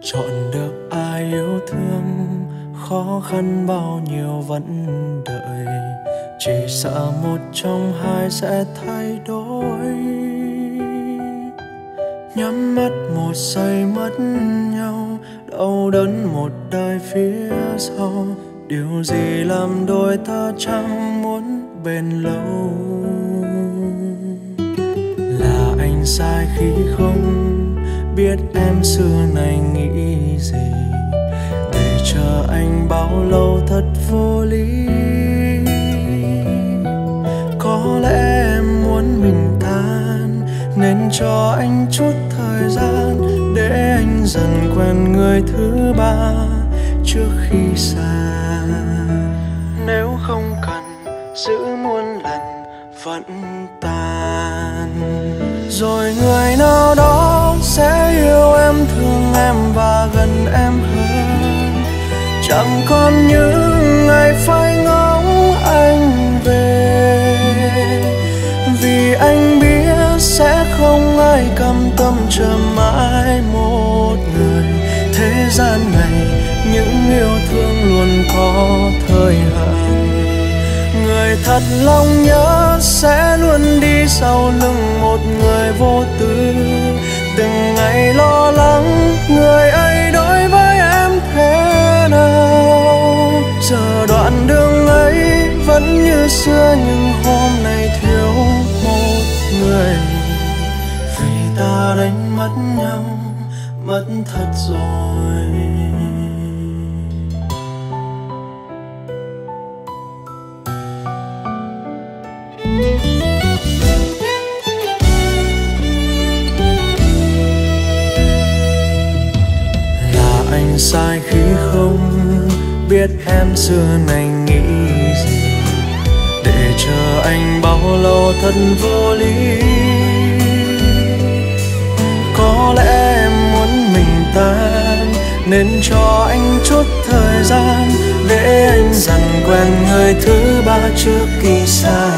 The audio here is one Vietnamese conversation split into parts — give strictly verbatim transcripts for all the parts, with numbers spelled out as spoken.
chọn được ai yêu thương, khó khăn bao nhiêu vẫn đợi, chỉ sợ một trong hai sẽ thay đổi. Nhắm mắt một giây mất nhau, đau đớn một đời phía sau. Điều gì làm đôi ta chẳng muốn bền lâu? Là anh sai khi không biết em xưa nay nghĩ gì, để chờ anh bao lâu thật vô lý. Có lẽ em muốn mình tan, nên cho anh chút thời gian, để anh dần quen người thứ ba trước khi xa. Nếu không cần giữ muôn lần vẫn tan, rồi người nào đó sẽ yêu em, thương em và gần em hơn. Chẳng còn những ngày phai ngóng anh về, vì anh biết sẽ không ai cam tâm chờ mãi một người. Thế gian này những yêu thương luôn có thời hạn, người thật lòng nhớ sẽ luôn đi sau lưng một người vô tư. Từng ngày lo lắng người ấy đối với em thế nào, giờ đoạn đường ấy vẫn như xưa, nhưng hôm nay thiếu một người. Vì ta đánh mất nhau, mất thật rồi. Là anh sai khi không biết em xưa nay nghĩ gì, để chờ anh bao lâu thật vô lý. Có lẽ em muốn mình tan, nên cho anh chút thời gian, để anh dần quen người thứ ba trước khi xa.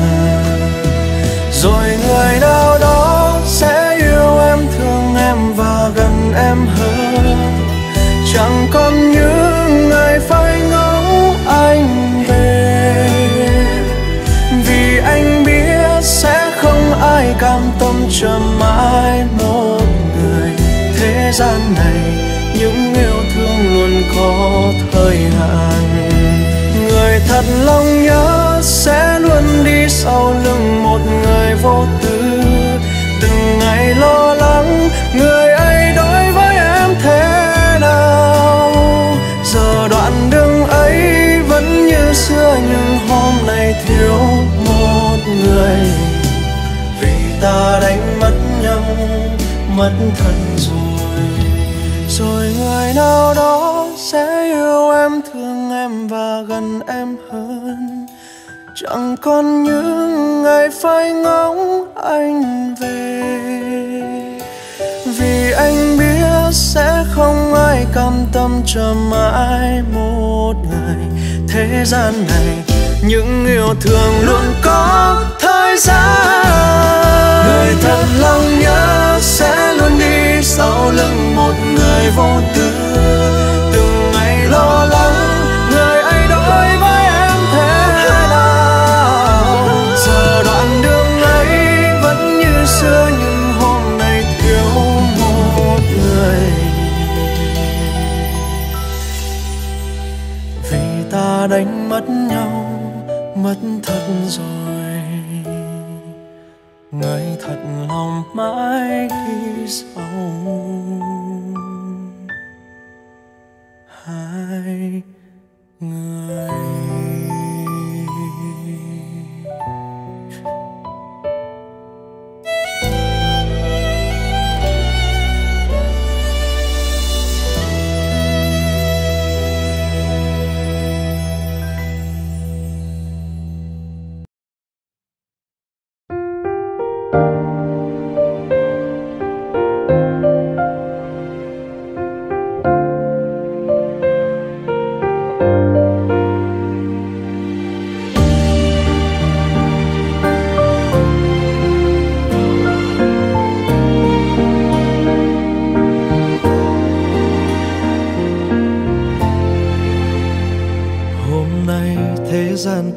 Rồi người nào đó sẽ yêu em, thương em và gần em hơn. Chẳng còn những ngày phai ngóng anh về, vì anh biết sẽ không ai cam tâm chờ mãi một người. Thế gian này những yêu thương luôn có thời hạn, người thật lòng nhớ sẽ luôn đi sau lưng một người vô tư. Từng ngày lo lắng người ấy đối với em thế nào, giờ đoạn đường ấy vẫn như xưa, nhưng hôm nay thiếu một người. Vì ta đánh mất nhau, mất thật rồi. Rồi người nào đó sẽ yêu em, thương em và gần em hơn. Chẳng còn những ngày phai ngóng anh về, vì anh biết sẽ không ai cam tâm chờ mãi một người. Thế gian này những yêu thương luôn có thời gian, người thật lòng nhớ sẽ luôn đi sau lưng một người vô tư. Từng ngày lo lắng người ấy đối với em thế nào, giờ đoạn đường ấy vẫn như xưa, nhưng hôm nay thiếu một người. Vì ta đánh mất nhau, mất thật rồi. Người thật lòng mãi đi sau hai người.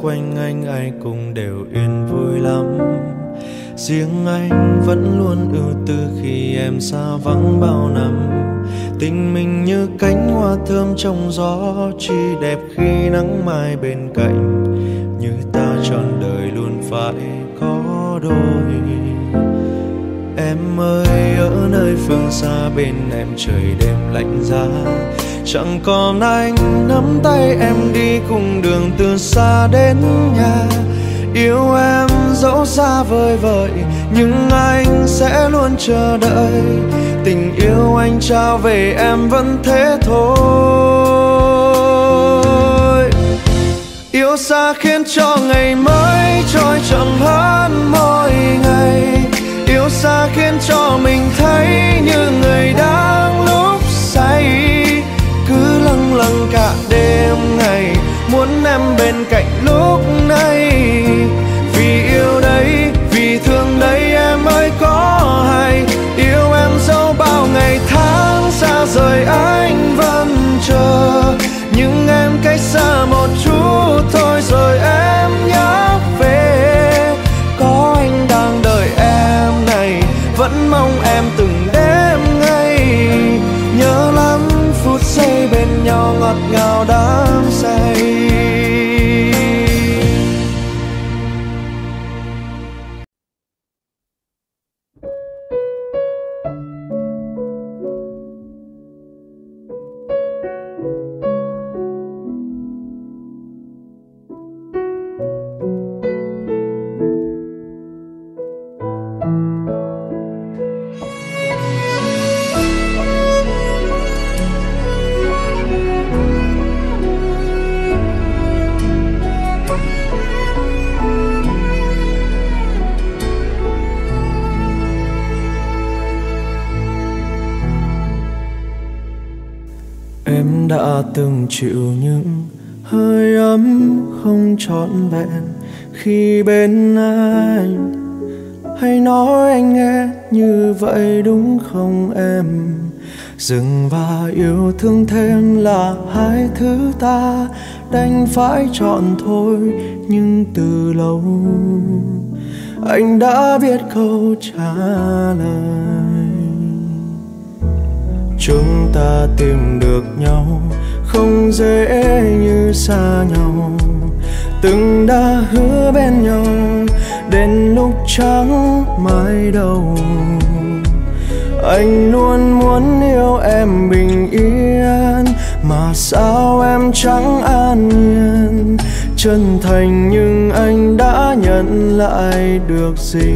quanh anh ai cũng đều yên vui lắm. Riêng anh vẫn luôn ưu tư khi em xa vắng bao năm. Tình mình như cánh hoa thơm trong gió, chỉ đẹp khi nắng mai bên cạnh. Như ta trọn đời luôn phải có đôi. Em ơi ở nơi phương xa bên em trời đêm lạnh giá, chẳng còn anh nắm tay em đi cùng đường từ xa đến nhà. Yêu em dẫu xa vời vợi nhưng anh sẽ luôn chờ đợi. Tình yêu anh trao về em vẫn thế thôi. Yêu xa khiến cho ngày mới trôi chậm hơn mỗi ngày. Yêu xa khiến cho mình thấy như người đang lúc say. Cứ lâng lâng cả đêm ngày muốn em bên cạnh lúc này. Vì yêu đấy, vì thương đấy em ơi có hay. Yêu em dẫu bao ngày tháng xa rời anh vẫn chờ. Nhưng em cách xa một chút thôi rồi em nhớ về. Có anh đang đợi em này, vẫn mong em từng đêm ngày. Nhớ lắm phút giây bên nhau ngọt ngào đắm say. Em đã từng chịu những hơi ấm không trọn vẹn khi bên anh. Hãy nói anh nghe như vậy đúng không em? Dừng và yêu thương thêm là hai thứ ta đành phải chọn thôi. Nhưng từ lâu anh đã biết câu trả lời. Chúng ta tìm được nhau không dễ như xa nhau. Từng đã hứa bên nhau đến lúc chẳng mãi đâu. Anh luôn muốn yêu em bình yên mà sao em chẳng an nhiên. Chân thành nhưng anh đã nhận lại được gì?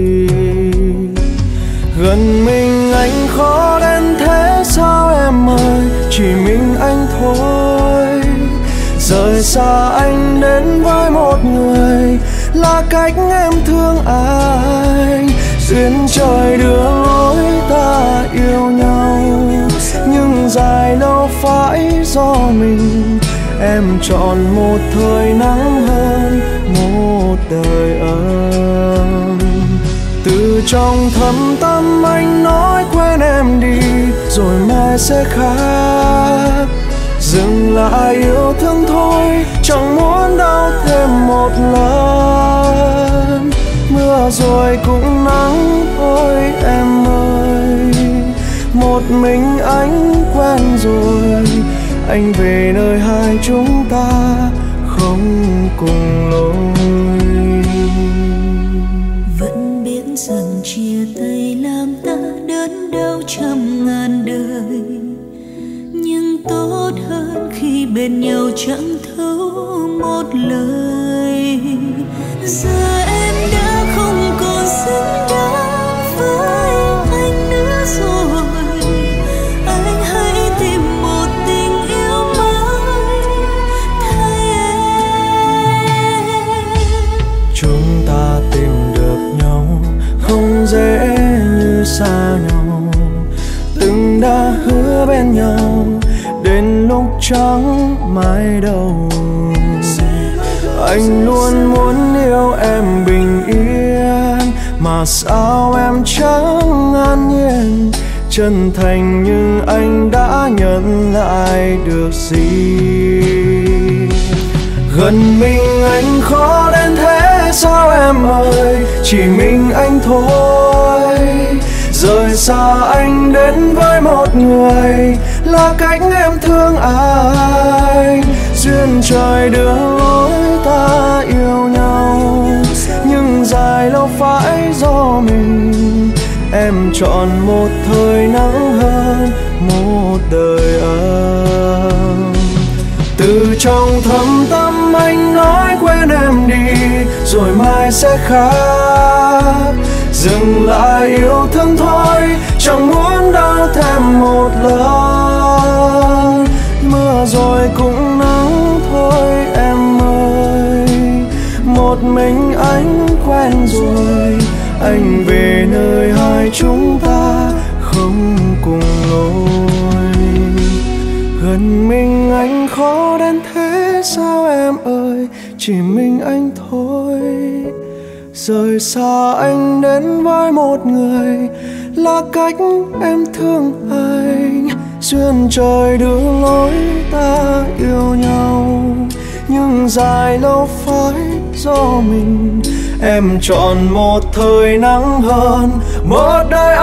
Gần mình anh khó đến thế sao em ơi? Chỉ mình anh thôi. Rời xa anh đến với một người là cách em thương anh. Duyên trời đưa lối ta yêu nhau, nhưng dài lâu phải do mình. Em chọn một thời nắng hơn một đời ấm. Từ trong thâm tâm anh nói quên em đi rồi mai sẽ khác. Dừng lại yêu thương thôi, chẳng muốn đau thêm một lần. Mưa rồi cũng nắng thôi em ơi. Một mình anh quen rồi, anh về nơi hai chúng ta không cùng lối. Vẫn biết rằng chia tay làm ta đớn đau trăm ngàn đời, nhưng tốt hơn khi bên nhau chẳng thấu một lời. Giờ em đã không còn xứng đáng với anh nữa rồi. Anh hãy tìm một tình yêu mới thay em. Chúng ta tìm được nhau không dễ như xa nhau. Từng đã hứa bên nhau đến lúc chẳng mãi đâu. Anh luôn muốn yêu em bình yên mà sao em chẳng an nhiên. Chân thành nhưng anh đã nhận lại được gì? Gần mình anh khó đến thế sao em ơi, chỉ mình anh thôi. Rời xa anh đến với một người là cách em thương anh. Duyên trời đưa lối ta yêu nhau, nhưng dài lâu phải do mình. Em chọn một thời nắng hơn một đời ấm. Từ trong thâm tâm anh nói quên em đi, rồi mai sẽ khác. Dừng lại yêu thương thôi, chẳng muốn đau thêm một lần. Mưa rồi cũng nắng thôi em ơi, một mình anh quen rồi. Anh về nơi hai chúng ta không cùng lối. Gần mình anh khó đến thế sao em ơi, chỉ mình anh thôi. Rời xa anh đến với một người là cách em thương anh. Duyên trời đưa lối ta yêu nhau, nhưng dài lâu phải do mình. Em chọn một thời nắng hơn một đời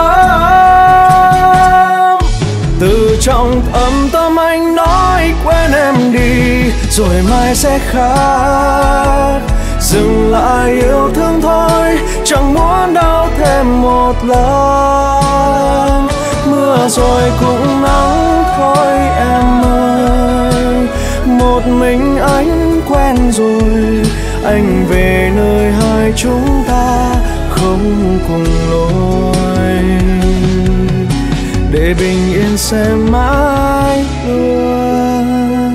ấm. Từ trong thâm tâm anh nói quên em đi, rồi mai sẽ khác. Dừng lại yêu thương thôi, chẳng muốn đau thêm một lần. Mưa rồi cũng nắng thôi em ơi, một mình anh quen rồi. Anh về nơi hai chúng ta không cùng lối, để bình yên sẽ mãi luôn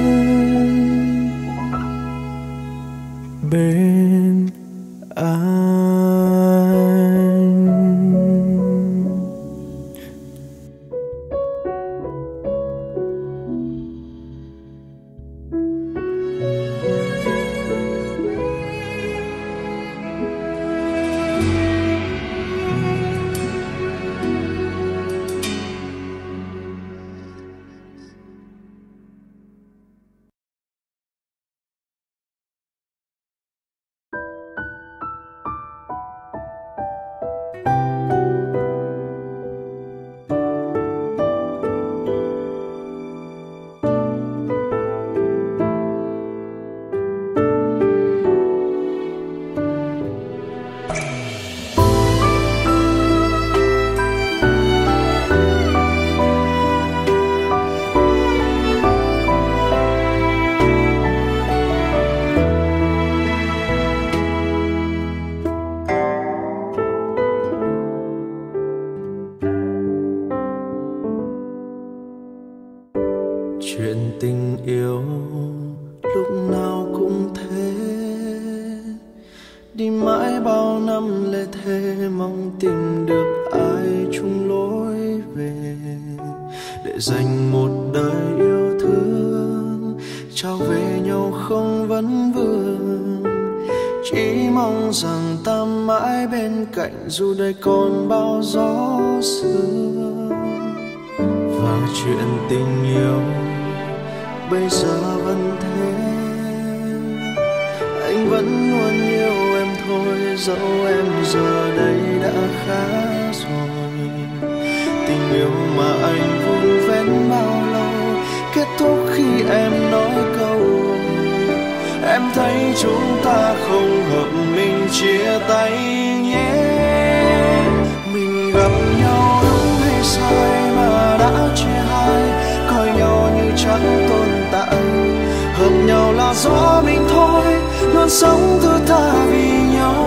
bên anh. Chuyện tình yêu lúc nào cũng thế, đi mãi bao năm lê thế, mong tìm được ai chung lối về, để dành một đời yêu thương trao về nhau không vấn vương. Chỉ mong rằng ta mãi bên cạnh dù đời còn bao gió sương. Và chuyện tình yêu bây giờ vẫn thế, anh vẫn luôn yêu em thôi, dẫu em giờ đây đã khá rồi. Tình yêu mà anh vun vén bao lâu kết thúc khi em nói câu em thấy chúng ta không hợp, mình chia tay nhé. Mình gặp nhau đúng hay sai mà đã chia hai, coi nhau như chẳng tồn tại. Hợp nhau là do mình thôi, luôn sống thứ tha vì nhau.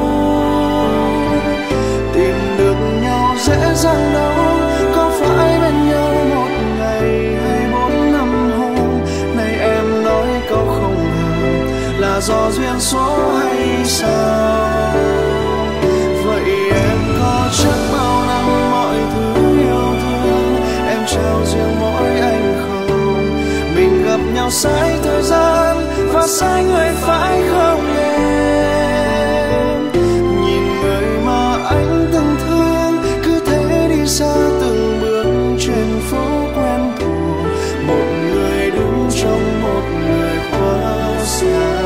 Tìm được nhau dễ dàng đâu, có phải bên nhau một ngày hay bốn năm hôm. Này em nói câu không hợp là do duyên số hay sao? Vậy em có chắc bao năm mọi thứ yêu thương em trao riêng mỗi anh không? Mình gặp nhau sai thời gian và sai người phải không em? Nhìn người mà anh từng thương cứ thế đi xa từng bước trên phố quen thuộc, một người đứng trong một người quá xa.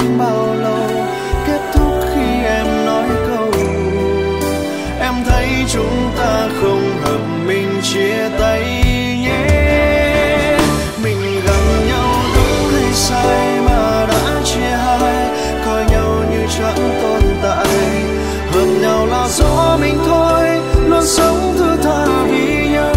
anh bao lâu, kết thúc khi em nói câu em thấy chúng ta không hợp, mình chia tay nhé. Mình gặp nhau đúng hay sai mà đã chia hai, coi nhau như chẳng tồn tại. Hợp nhau là do mình thôi, luôn sống thứ tha vì nhau.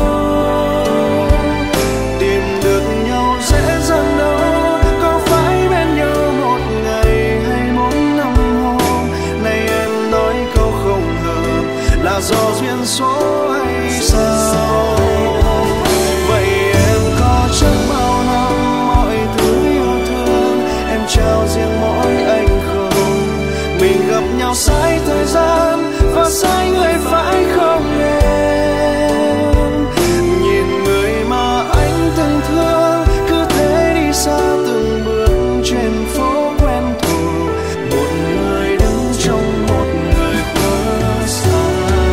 Tìm được nhau dễ dàng đâu, có phải bên nhau một ngày hay bốn năm hôm. Này em nói câu không hợp là do duyên số hay sao? Vậy em có chắc bao năm mọi thứ yêu thương em trao riêng mỗi anh không? Mình gặp nhau sai thời gian và sai người phải không em? Nhìn người mà anh từng thương cứ thế đi xa từng bước trên phố quen thuộc. Một người đứng trong một người quá xa.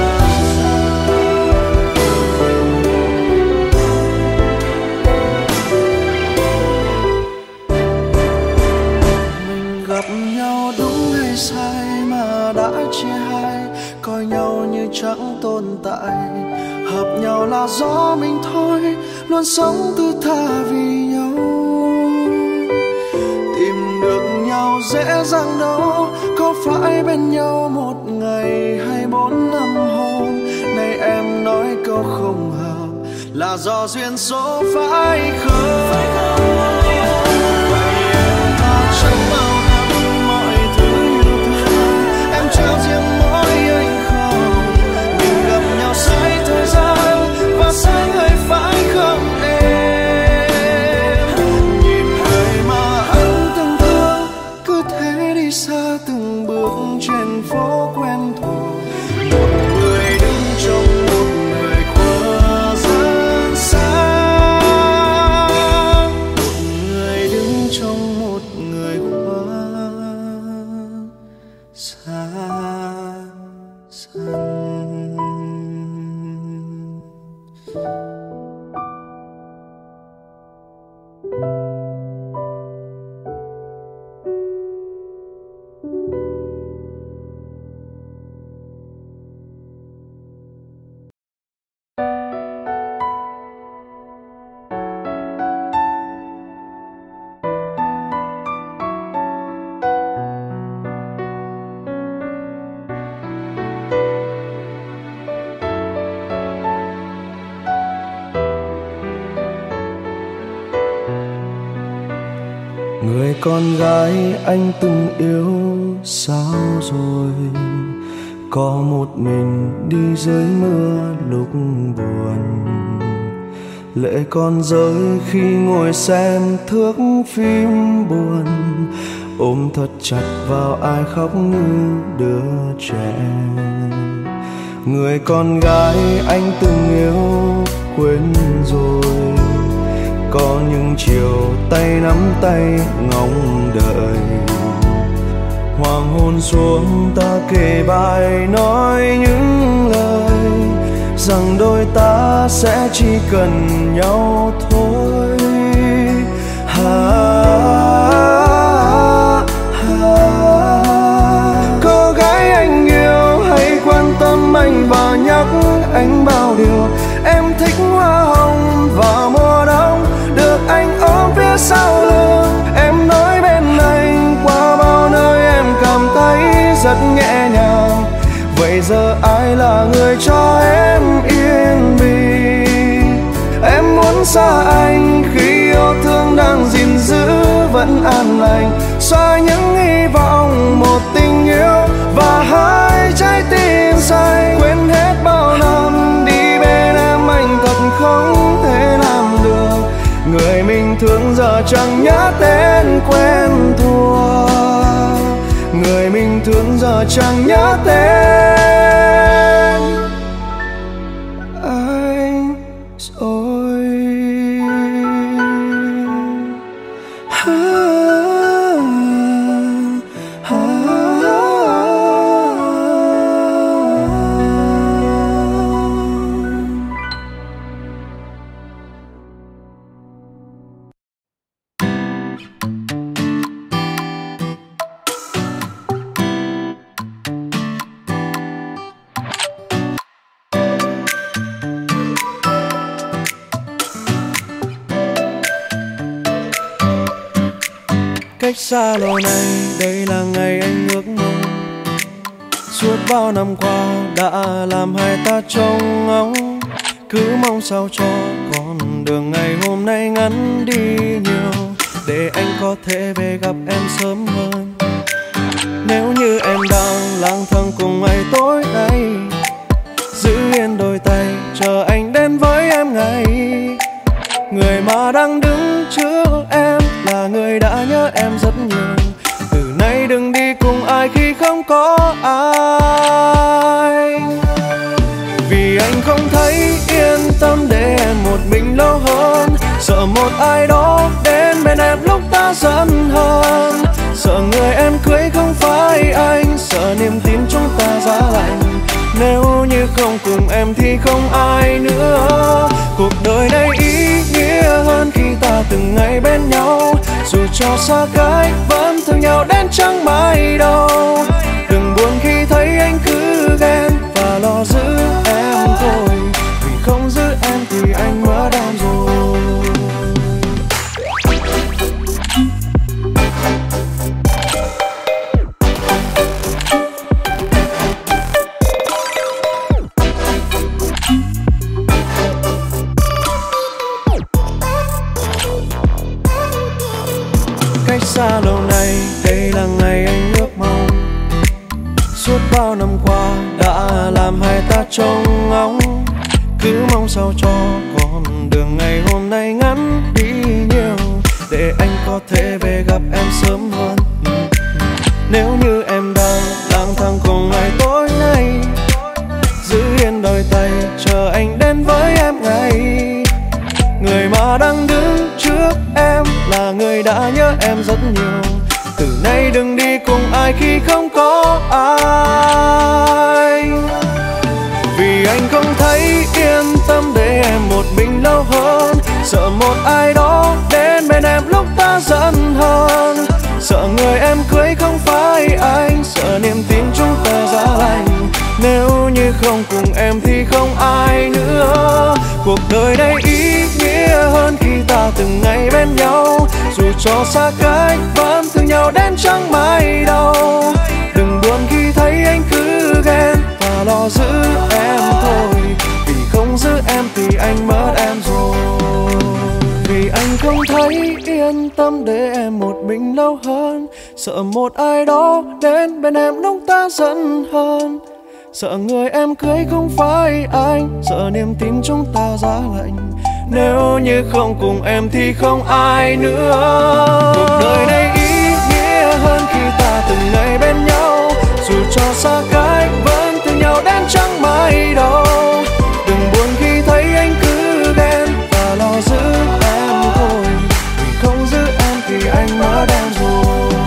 Mình gặp nhau đúng hay sai mà đã chia hai, coi nhau như chẳng tồn tại. Hợp nhau là do mình thôi, luôn sống thứ tha vì nhau. Tìm được nhau dễ dàng đâu, có phải bên nhau một ngày hay bốn năm hôm. Này em nói câu không hợp là do duyên số phải không? Vậy em có chắc bao năm mọi thứ yêu thương em trao riêng mỗi anh không? Mình gặp nhau sai thời gian và sai người phải không em? Nhìn người mà anh từng thương cứ thế đi xa từng bước trên phố quen thuộc. Một người đứng trong một người quá rất xa. Một người đứng trong một người quá xa xăm. Người con gái anh từng yêu sao rồi? Có một mình đi dưới mưa lúc buồn. Lệ con rơi khi ngồi xem thước phim buồn. Ôm thật chặt vào ai khóc như đứa trẻ. Người con gái anh từng yêu quên rồi. Có những chiều tay nắm tay ngóng đợi. Hoàng hôn xuống ta kề vai nói những lời rằng đôi ta sẽ chỉ cần nhau thôi. Ha, ha. Cô gái anh yêu hãy quan tâm anh và nhắc anh bao điều. Em thích hoa hồng vào mùa đông, được anh ôm phía sau lưng. Em nói bên anh qua bao nơi em cảm thấy rất nhẹ nhàng. Vậy giờ ai là người cho em yên bình? Em muốn xa anh khi yêu thương đang gìn giữ vẫn an lành. Xóa những hy vọng một tình yêu và hai trái tim say. Quên hết bao năm đi bên em anh thật không thể làm được. Người mình thương giờ chẳng nhớ tên quen thuộc. Người mình thương giờ chẳng nhớ tên anh rồi. Ha, ha, Cách xa lâu nay, đây là ngày anh ước mong. Suốt bao năm qua đã làm hai ta trông ngóng, cứ mong sao cho con đường ngày hôm nay ngắn đi nhiều, để anh có thể về gặp em sớm hơn. Nếu như em đang lang thang cùng ai tối nay, giữ yên đôi tay chờ anh đến với em ngay. Người mà đang đứng trước em là người đã nhớ em rất nhiều. Từ nay đừng đi cùng ai khi không có ai, vì anh không thấy yên tâm để em một mình lâu hơn. Sợ một ai đó đến bên em lúc ta giận hơn. Sợ người em cưới không phải anh, sợ niềm tin chúng ta giá lạnh. Nếu như không cùng em thì không ai nữa. Cuộc đời này ý nghĩa hơn khi ta từng ngày bên nhau. Dù cho xa cách vẫn thương nhau đến chẳng mãi đâu. Đừng buồn khi thấy anh cứ ghen và lo giữ em thôi, vì không giữ em thì anh mất em rồi. Cách xa lâu nay, đây là ngày anh ước mong. Suốt bao năm qua đã làm hai ta trông ngóng, cứ mong sao cho con đường ngày hôm nay ngắn đi nhiều, để anh có thể về gặp em sớm hơn. Nếu như em đang lang thang cùng ai tối nay, giữ yên đôi tay chờ anh đến với em ngay. Người mà đang đứng trước em là người đã nhớ em rất nhiều. Từ nay đừng đi cùng ai khi không có ai, vì anh không thấy yên tâm để em một mình lâu hơn. Sợ một ai đó đến bên em lúc ta giận hơn. Sợ người em cưới không phải anh, sợ niềm tin chúng ta giá lạnh. Nếu như không cùng em thì không ai nữa. Cuộc đời này ý nghĩa hơn khi ta từng ngày bên nhau. Dù cho xa cách vẫn thương nhau đến chẳng mãi đâu. Đừng buồn khi thấy anh cứ ghen và lo giữ em thôi, vì không giữ em thì anh mất em rồi. Vì anh không thấy yên tâm để em một mình lâu hơn. Sợ một ai đó đến bên em lúc ta giận hơn. Sợ người em cưới không phải anh, sợ niềm tin chúng ta giá lạnh. Nếu như không cùng em thì không ai nữa. Cuộc đời này ý nghĩa hơn khi ta từng ngày bên nhau. Dù cho xa cách vẫn thương nhau đến chẳng mãi đâu. Đừng buồn khi thấy anh cứ ghen và lo giữ em thôi, vì không giữ em thì anh mất em rồi.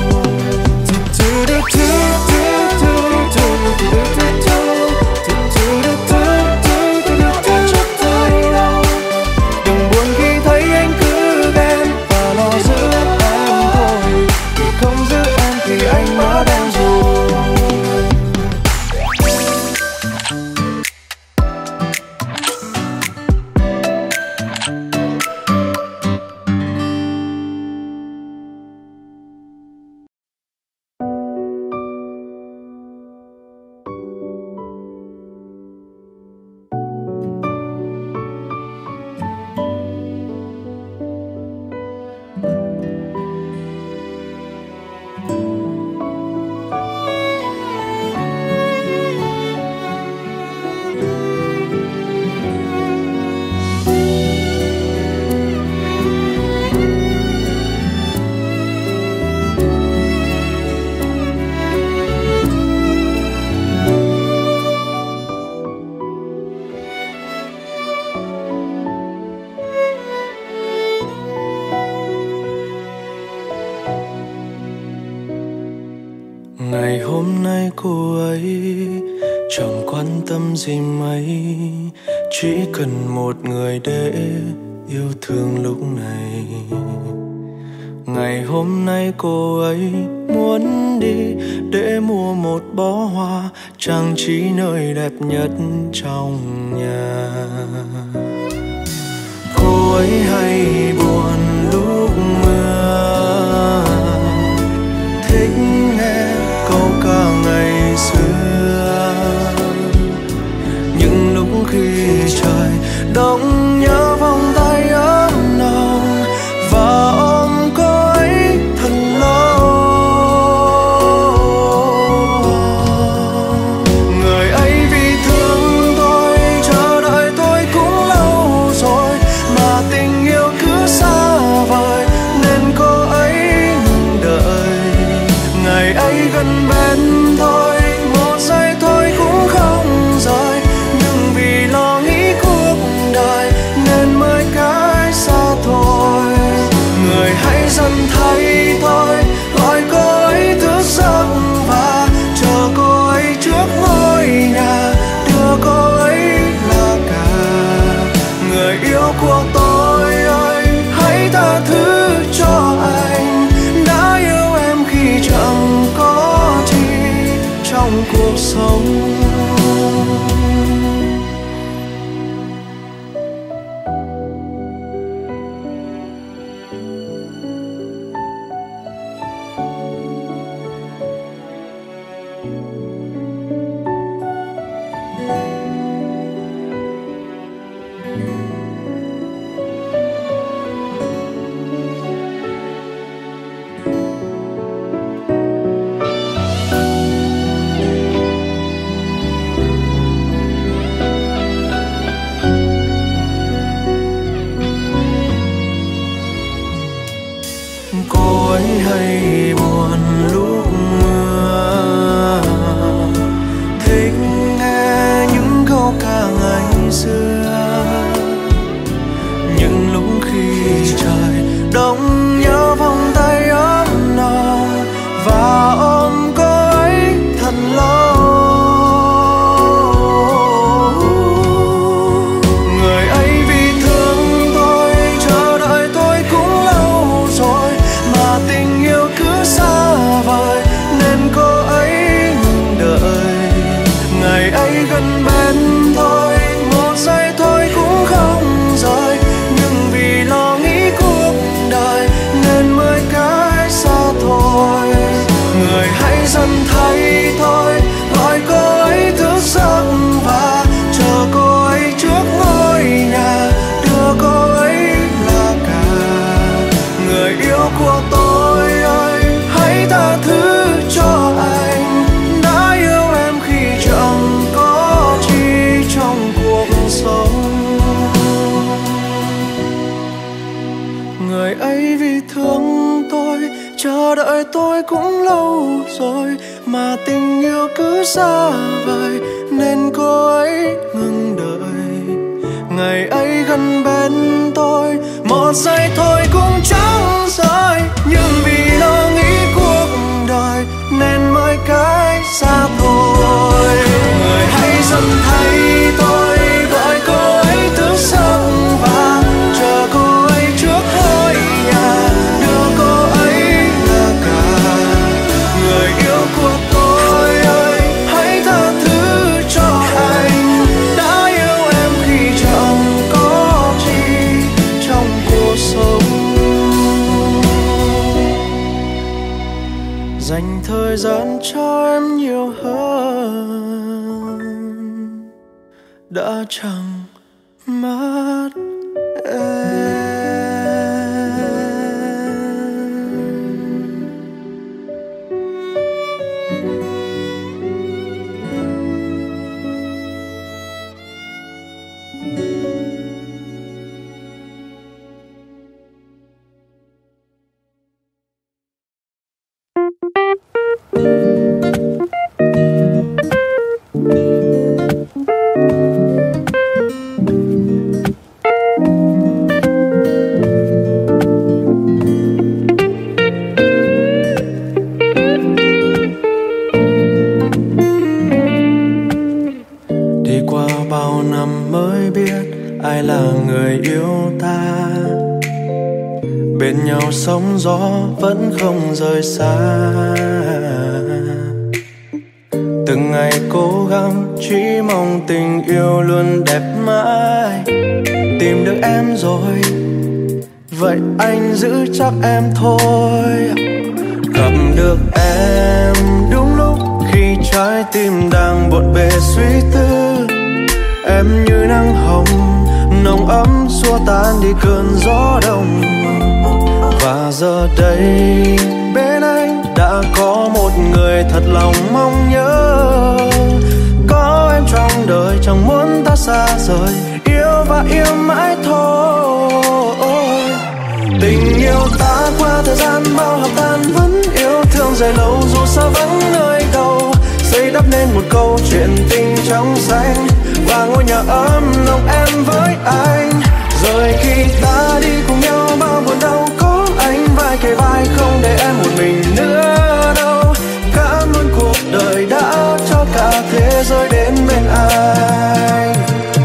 Ngày hôm nay cô ấy chẳng quan tâm gì mấy, chỉ cần một người để yêu thương lúc này. Ngày hôm nay cô ấy muốn đi để mua một bó hoa trang trí nơi đẹp nhất trong nhà. Cô ấy hay buồn lúc mưa, cô ấy hay buồn lúc mưa, thích nghe những câu ca ngày xưa. Những lúc khi trời đông nhớ vòng tay ấm nồng và ôm cô ấy thật lâu. Người ấy vì thương tôi, chờ đợi tôi cũng lâu rồi, mà tình yêu cứ xa vời nên cô ấy ngừng đợi. Ngày ấy gần bên tôi, một giây thôi cũng không rời, nhưng vì lo nghĩ cuộc đời nên mới cái xa thôi. Người hãy dần thấy thôi, gọi cô ấy thức giấc và chờ cô ấy trước ngôi nhà, đưa cô ấy là cả. Người yêu của tôi ơi, hãy tha thứ cho anh, đã yêu em khi chẳng có chi trong cuộc sống. Người ấy vì thương tôi, chờ đợi tôi cũng lâu rồi, mà tình yêu cứ xa vời nên cô ấy ngừng đợi. Ngày ấy gần bên tôi, một giây thôi cũng chẳng rời, nhưng vì lo nghĩ cuộc đời nên mới cái xa thôi. Người hãy dần thấy tôi, gọi cô ấy thức giấc và chờ cô ấy trước ngôi nhà, đưa cô ấy là cả. Người yêu của tôi ơi, hãy tha thứ cho anh, đã yêu em khi chẳng có chi trong cuộc sống. Dành thời gian cho em nhiều hơn, đã chẳng mất em. Đi qua bao năm mới biết ai là người yêu ta, bên nhau sóng gió vẫn không rời xa. Từng ngày cố gắng chỉ mong tình yêu luôn đẹp mãi. Tìm được em rồi, vậy anh giữ chắc em thôi. Gặp được em đúng lúc khi trái tim đang bộn bề suy tư. Em như nắng hồng nồng ấm xua tan đi cơn gió đông. Và giờ đây bên anh đã có một người thật lòng mong nhớ. Có em trong đời chẳng muốn ta xa rời, yêu và yêu mãi thôi. Tình yêu ta qua thời gian bao hợp tan vẫn yêu thương dài lâu, dù xa vắng nơi đâu. Xây đắp nên một câu chuyện tình trong xanh và ngôi nhà ấm lòng em với anh. Rồi khi ta đi cùng nhau bao buồn đau, có anh vai kề vai không để em một mình nữa đâu. Cảm ơn cuộc đời đã cho cả thế giới đến bên anh.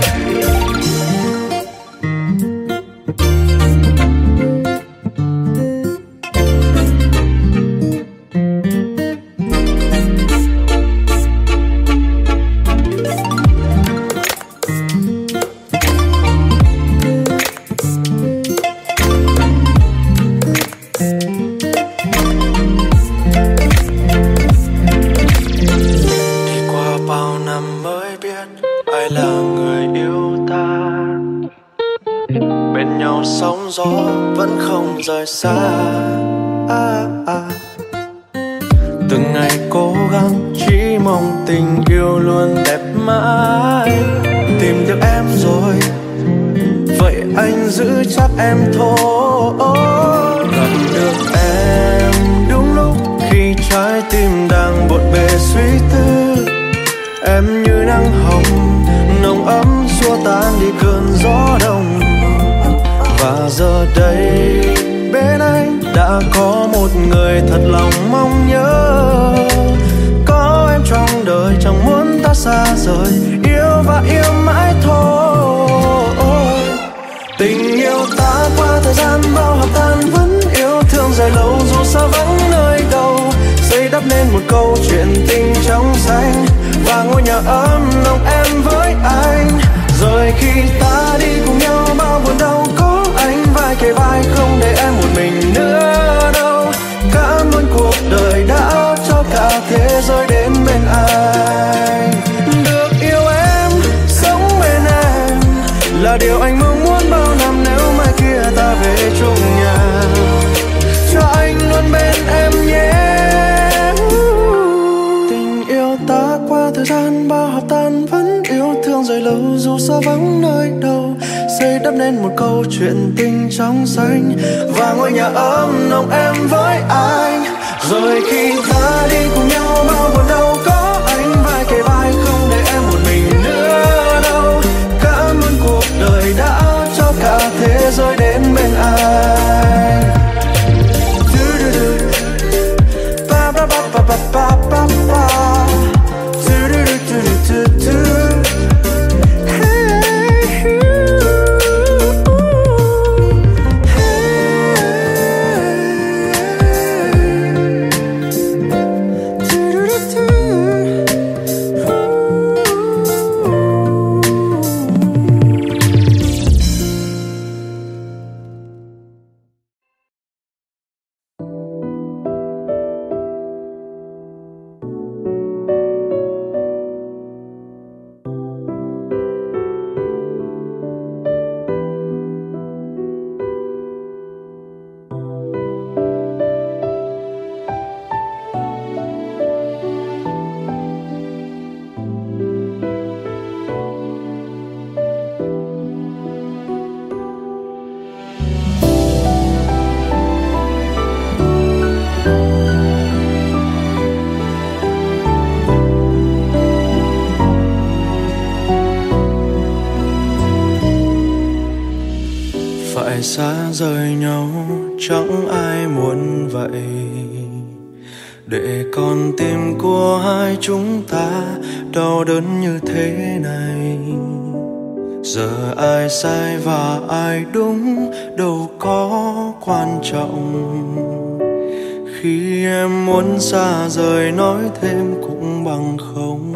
Sóng gió vẫn không rời xa. à, à. Từng ngày cố gắng chỉ mong tình yêu luôn đẹp mãi. Tìm được em rồi, vậy anh giữ chắc em thôi. Gặp được em giờ đây bên anh đã có một người thật lòng mong nhớ. Có em trong đời chẳng muốn ta xa rời, yêu và yêu mãi thôi. Tình yêu ta qua thời gian bao hợp tan vẫn yêu thương dài lâu, dù xa vắng nơi đâu xây đắp nên một câu chuyện tình trong xanh và ngôi nhà ấm nồng em với anh. Rồi khi ta đi cùng nhau bao buồn đau có anh vai kề vai, không để em một mình nữa đâu. Cảm ơn cuộc đời đã cho cả thế giới đến bên anh. Được yêu em, sống bên em là điều anh mong muốn bao năm. Nếu mai kia ta về chung nhà, cho anh luôn bên em nhé. Tình yêu ta qua thời gian bao hợp tan vẫn yêu thương dài lâu, dù xa vắng nơi đâu xây đắp nên một câu chuyện tình trong xanh và ngôi nhà ấm nồng em với anh. Rồi khi ta đi cùng nhau bao buồn đau có anh vai kề vai, không để em một mình nữa đâu. Cảm ơn cuộc đời đã cho cả thế giới đến bên anh. Ba ba ba ba ba ba ba ba. Xa rời nhau chẳng ai muốn vậy, để con tim của hai chúng ta đau đớn như thế này. Giờ ai sai và ai đúng đâu có quan trọng. Khi em muốn xa rời nói thêm cũng bằng không.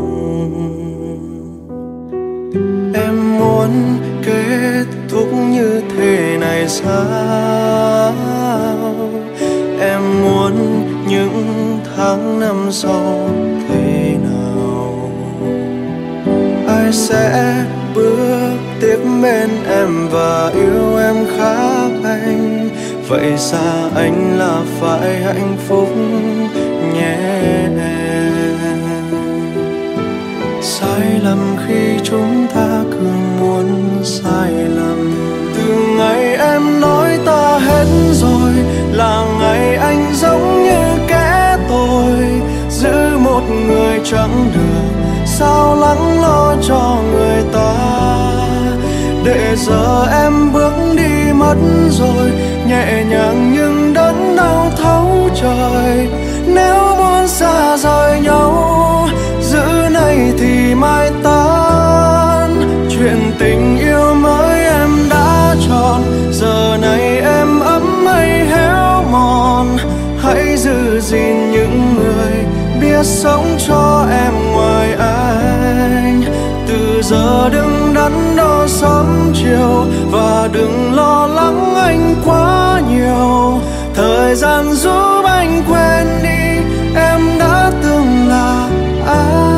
Em muốn kết thúc như thế này sao? Em muốn những tháng năm sau thế nào? Ai sẽ bước tiếp bên em và yêu em khác anh? Vậy xa anh là phải hạnh phúc nhé. Sai lầm khi chúng ta cứ muốn sai lầm. Từ ngày em nói ta hết rồi là ngày anh giống như kẻ tội. Giữ một người chẳng được, sao lắng lo cho người ta. Để giờ em bước đi mất rồi, nhẹ nhàng nhưng đớn đau thấu trời. Nếu muốn xa rời nhau, giữ này thì mai tan. Chuyện tình yêu mới em đã chọn, giờ này em ấm hay héo mòn. Hãy giữ gìn những người biết sống cho em ngoài anh. Từ giờ đừng đắn đo sớm chiều, và đừng lo lắng anh quá nhiều. Thời gian giúp anh quên đi em đã từng là ai.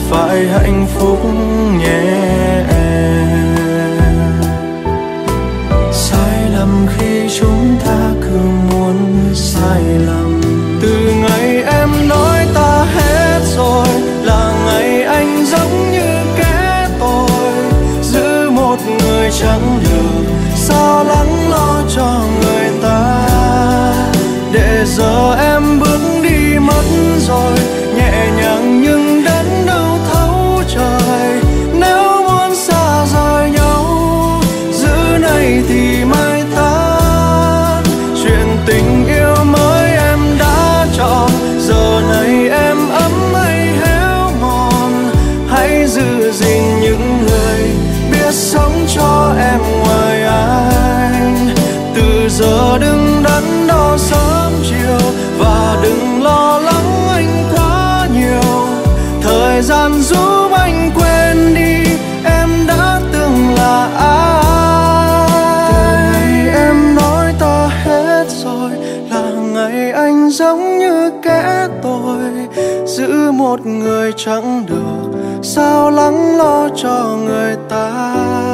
phải hạnh phúc nhé em. Sai lầm khi chúng ta cứ muốn sai lầm. Từ ngày em nói ta hết rồi là ngày anh giống như kẻ tội, giữ một người chẳng được sao lắng lo cho người ta. Để giờ em bước đi mất rồi, nhẹ nhàng nhưng đến đâu thấu trời. Nếu muốn xa rời nhau, giữ này thì mai ta. Chuyện tình yêu mới em đã chọn, giờ này em ấm hay héo mòn. Hãy giữ gìn những người biết sống cho em ngoài anh. Từ giờ đừng đắn đo sớm chiều, và đừng lo lắng anh quá nhiều. Thời gian giúp anh quên đi em đã từng là ai. Từ ngày em nói ta hết rồi là ngày anh giống như kẻ tội, giữ một người chẳng được sao lắng lo cho người ta.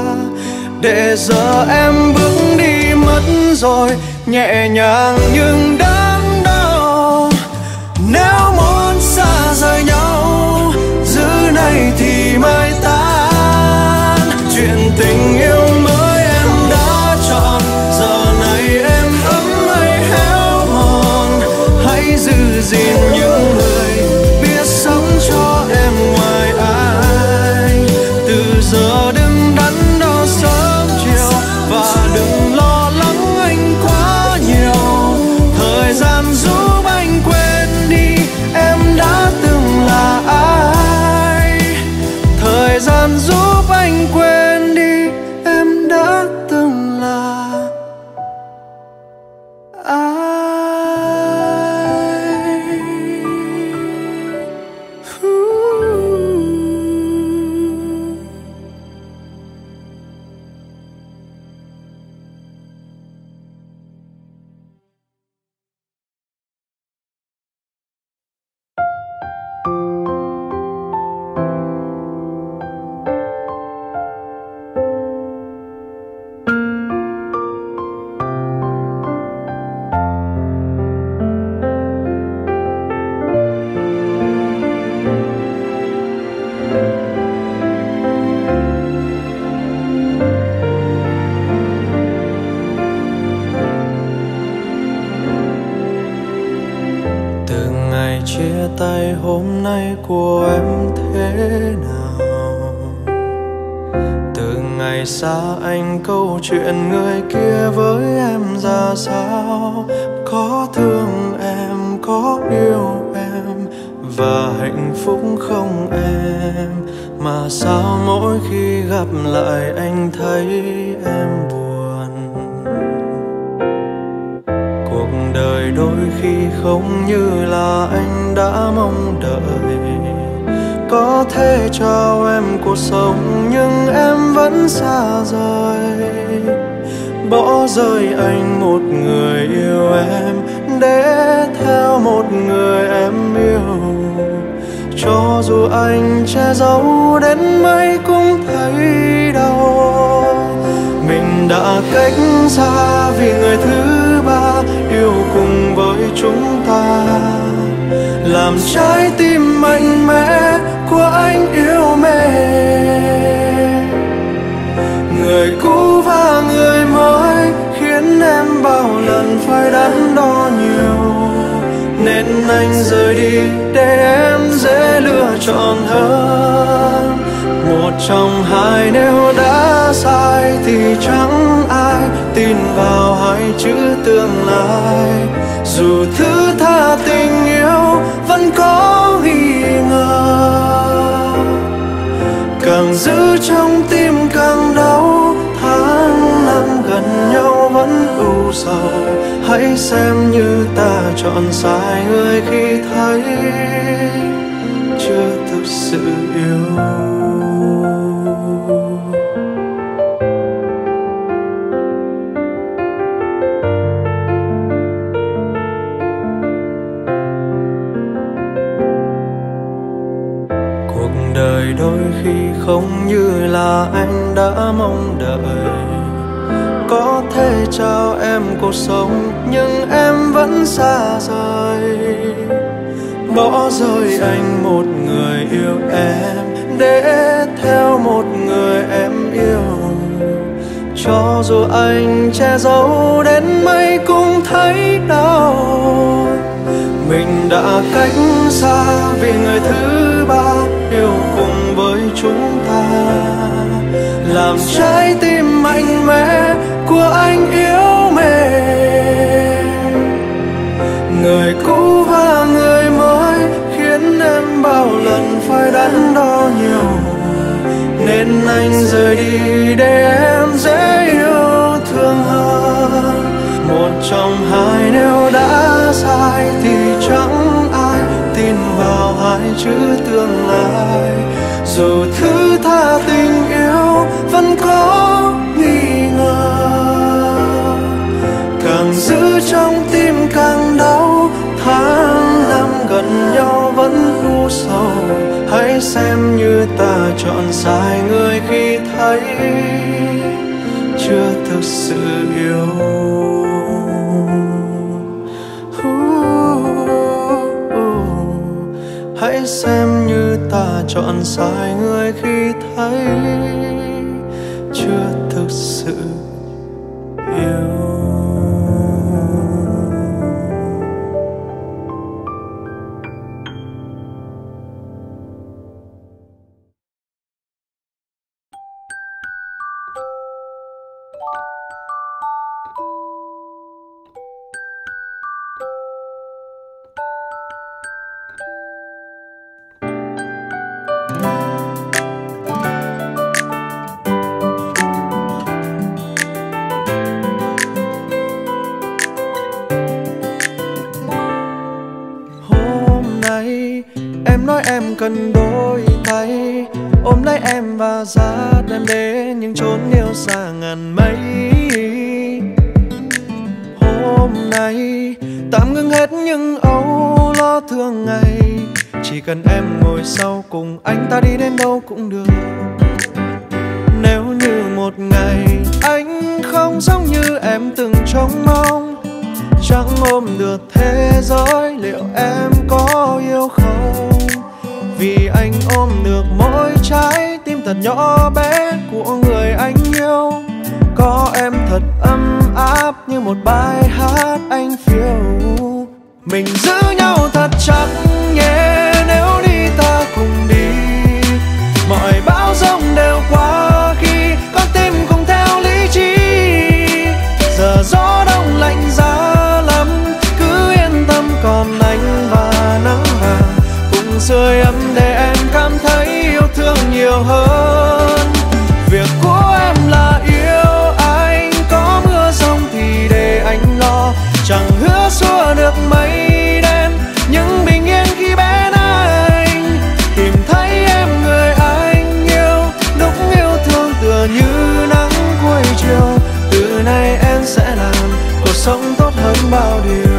Để giờ em bước đi mất rồi, nhẹ nhàng nhưng đớn đau. Nếu muốn xa rời nhau, giữ này thì mai tan. Chuyện tình yêu mới em đã chọn, giờ này em ấm hay héo mòn. Hãy giữ gìn những người biết sống cho em ngoài ai. Từ giờ đừng đắn đo sớm chiều, và đừng lo lắng anh quá nhiều. Thời gian giúp anh quên đi em đã từng là ai. Thời gian giúp anh quên đi em đã từng là ai. Chia tay hôm nay của em thế nào? Từ ngày xa anh câu chuyện người kia với em ra sao? Có thương em, có yêu em và hạnh phúc không em? Mà sao mỗi khi gặp lại anh thấy em buồn? Cuộc đời đôi khi không như là anh đã mong đợi. Có thể cho em cuộc sống nhưng em vẫn xa rời. Bỏ rơi anh một người yêu em để theo một người em yêu. Cho dù anh che giấu đến mấy cũng thấy đau. Mình đã cách xa vì người thứ ba yêu cùng với chúng ta, làm trái tim mạnh mẽ của anh yêu mến. Người cũ và người mới khiến em bao lần phải đắn đo nhiều, nên anh rời đi để em dễ lựa chọn hơn. Một trong hai nếu đã sai thì chẳng ai tin vào hai chữ tương lai. Dù thứ tha tình yêu vẫn có nghi ngờ, càng giữ trong tim càng đau. Tháng năm gần nhau vẫn ưu sầu, hãy xem như ta chọn sai người khi thấy chưa thực sự yêu. không như là anh đã mong đợi. Có thể trao em cuộc sống nhưng em vẫn xa rời, bỏ rơi anh một người yêu em để theo một người em yêu. Cho dù anh che giấu đến mấy cũng thấy đau. Mình đã cách xa vì người thứ ba yêu cùng với chúng ta, làm trái tim mạnh mẽ của anh yếu mềm. Người cũ và người mới khiến em bao lần phải đắn đo nhiều, nên anh rời đi để em dễ yêu thương hơn. Một trong hai nếu đã sai thì chẳng ai tin vào hai chữ tương lai. Dù thứ tha tình yêu vẫn có nghi ngờ, càng giữ trong tim càng đau. Tháng năm gần nhau vẫn u sầu, hãy xem như ta chọn sai người khi thấy chưa thực sự yêu. Hãy xem như ta chọn sai người khi thấy chưa thực sự yêu. Em cần đôi tay ôm lấy em và dắt em đến những chốn yêu xa ngàn mây. Hôm nay tạm ngưng hết những âu lo thường ngày, chỉ cần em ngồi sau cùng anh ta đi đến đâu cũng được. Nếu như một ngày anh không giống như em từng trông mong, chẳng ôm được thế giới, liệu em có yêu không? Vì anh ôm được mỗi trái tim thật nhỏ bé của người anh yêu. Có em thật ấm áp như một bài hát anh phiêu. Mình giữ nhau thật chặt nhé, nếu đi ta cùng đi. Mọi bão giông đều qua khi con tim cùng theo lý trí. Giờ gió đông lạnh giá lắm, cứ yên tâm còn anh và nắng vàng cùng sưởi ấm để em cảm thấy yêu thương nhiều hơn. Việc của em là yêu anh, có mưa giông thì để anh lo. Chẳng hứa xua được mây đen, nhưng bình yên khi bên anh. Tìm thấy em người anh yêu, lúc yêu thương tựa như nắng cuối chiều. Từ nay em sẽ làm cuộc sống tốt hơn bao điều.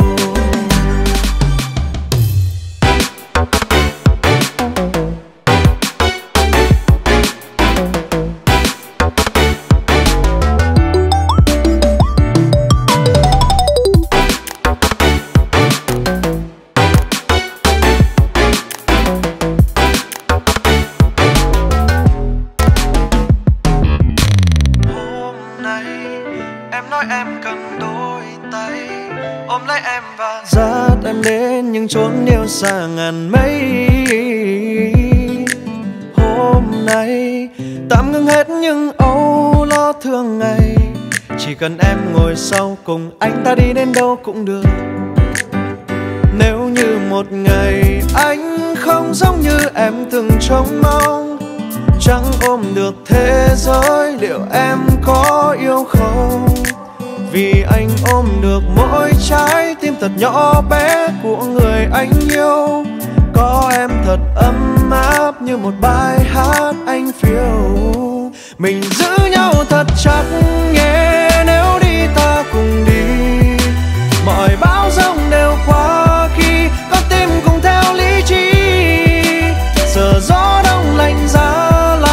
Dắt em đến những chốn yêu xa ngàn mây. Hôm nay tạm ngưng hết những âu lo thường ngày, chỉ cần em ngồi sau cùng anh ta đi đến đâu cũng được. Nếu như một ngày anh không giống như em từng trông mong, chẳng ôm được thế giới, liệu em có yêu không? Vì anh ôm được mỗi trái tim thật nhỏ bé của người anh yêu. Có em thật ấm áp như một bài hát anh phiêu. Mình giữ nhau thật chặt nhé, nếu đi ta cùng đi. Mọi bão giông đều qua khi con tim cùng theo lý trí. Giờ gió đông lạnh giá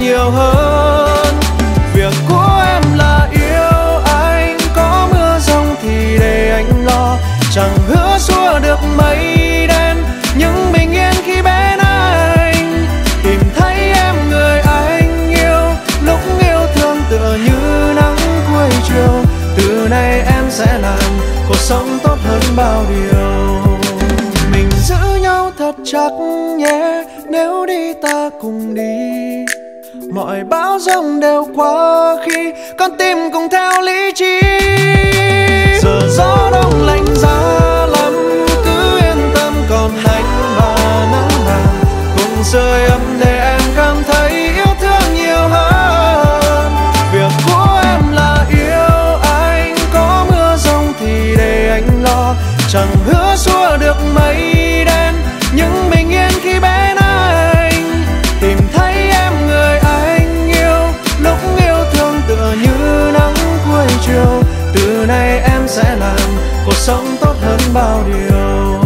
nhiều hơn. Việc của em là yêu anh, có mưa giông thì để anh lo. Chẳng hứa xua được mây đen, nhưng bình yên khi bên anh. Tìm thấy em người anh yêu, lúc yêu thương tựa như nắng cuối chiều. Từ nay em sẽ làm cuộc sống tốt hơn bao điều. Mình giữ nhau thật chắc nhé, nếu đi ta cùng đi. Mọi bão giông đều qua khi con tim cùng theo lý trí. Giờ gió đông lạnh giá lắm, cứ yên tâm còn anh và nắng vàng cùng sưởi ấm để em cảm thấy yêu thương nhiều hơn. Việc của em là yêu anh, có mưa giông thì để anh lo. Chẳng hứa xua được mây đen, nhưng bình yên khi bên anh. Tìm thấy em người anh yêu, lúc yêu thương tựa như nắng cuối chiều. Từ nay em sẽ làm cuộc sống tốt hơn bao điều.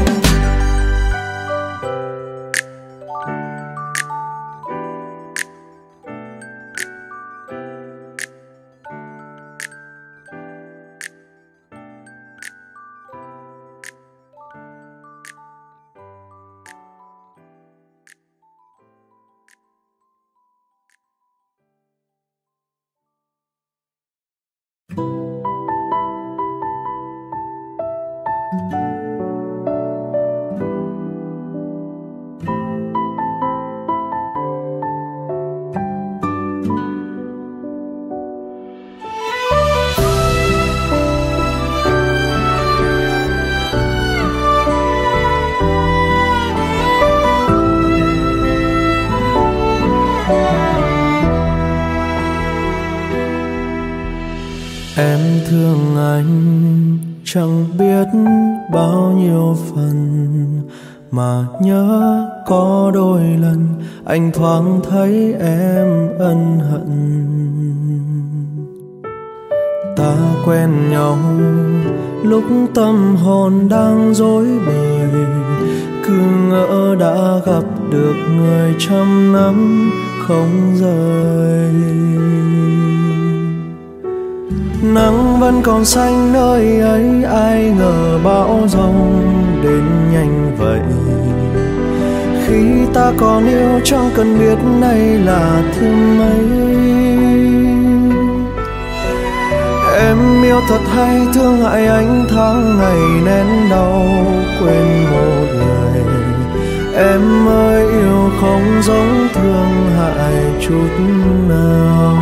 Em thương anh chẳng biết bao nhiêu phần, mà nhớ có đôi lần anh thoáng thấy em ân hận. Ta quen nhau lúc tâm hồn đang rối bời, cứ ngỡ đã gặp được người trăm năm không rời. Nắng vẫn còn xanh nơi ấy, ai ngờ bão giông đến nhanh vậy. Khi ta còn yêu chẳng cần biết nay là thứ mấy. Em yêu thật hay thương hại anh tháng ngày nén đau quên một người. Em ơi yêu không giống thương hại chút nào.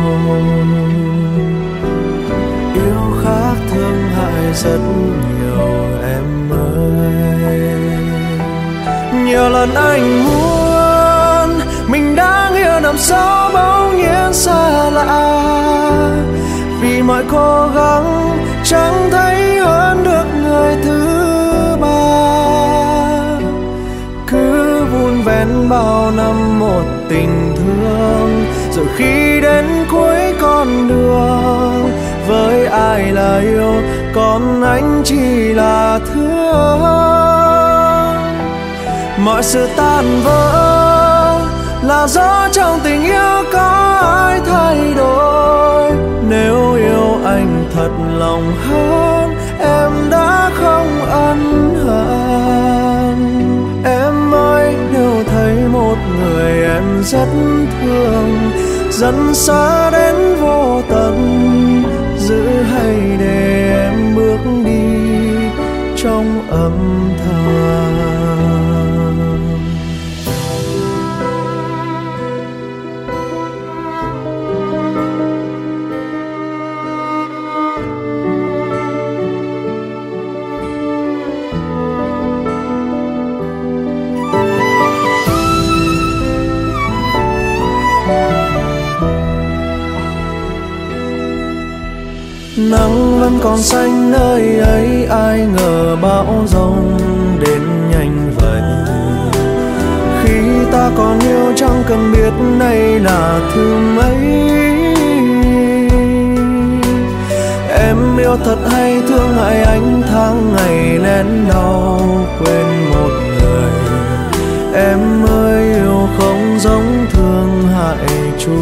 Yêu khác thương hại rất nhiều em ơi. Nhiều lần anh muốn mình đang yêu nằm sâu bỗng nhiên xa lạ, vì mọi cố gắng chẳng thấy hơn được người thứ ba. Cứ vun vén bao năm một tình thương, rồi khi đến cuối con đường với ai là yêu, còn anh chỉ là thương. Mọi sự tan vỡ là do trong tình yêu có ai thay đổi. Nếu yêu anh thật lòng hơn, em đã không ân hận. Em ơi nếu thấy một người em rất thương, dần xa đến vô tận, giữ hay để em bước đi trong âm thầm. Nắng vẫn còn xanh nơi ấy, ai ngờ bão giông đến nhanh vậy. Khi ta còn yêu chẳng cần biết nay là thứ mấy. Em yêu thật hay thương hại anh tháng ngày nén đau quên một người. Em ơi yêu không giống thương hại chút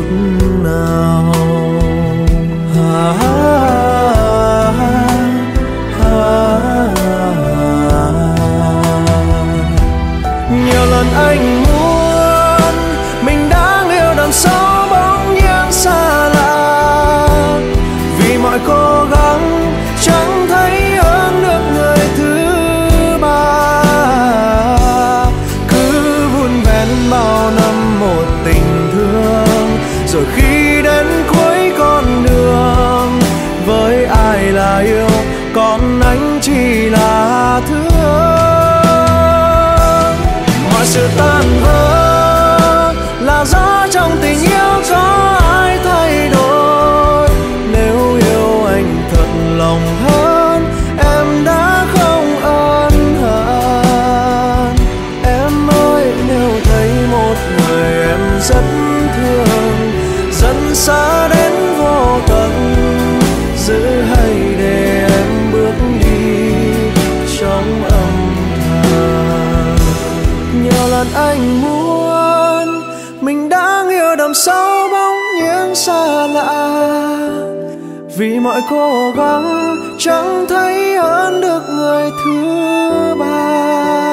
mọi sự tan vỡ là do trong tình yêu có ai thay đổi. Nếu yêu anh thật lòng hơn, em đã không ân hận. Em ơi, nếu thấy một người em rất thương, dần xa đến vô tận, giữ hay để em bước đi trong âm thầm. Nhiều lần anh muốn mình đang yêu đậm sâu bóng những xa lạ, vì mọi cố gắng chẳng thấy hơn được người thứ ba.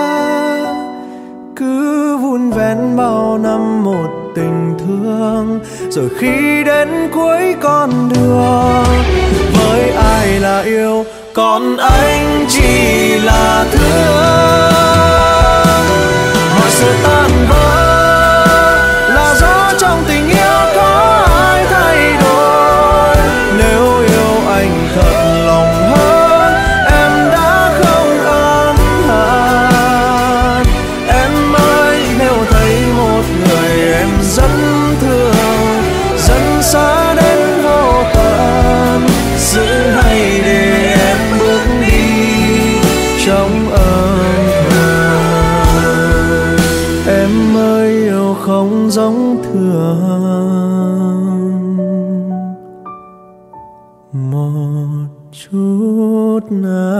Cứ vun vén bao năm một tình thương, rồi khi đến cuối con đường, với ai là yêu còn anh chỉ là thương. Mọi sự tan vỡ là do trong tình yêu có ai thay đổi. Nếu yêu anh thật lòng hơn, em đã không ân hận. Em ơi, nếu thấy một người em rất thương, dần xa đến vô tận, giữ hay để em bước đi trong âm thầm. Em ơi, yêu không giống thường một chút nào.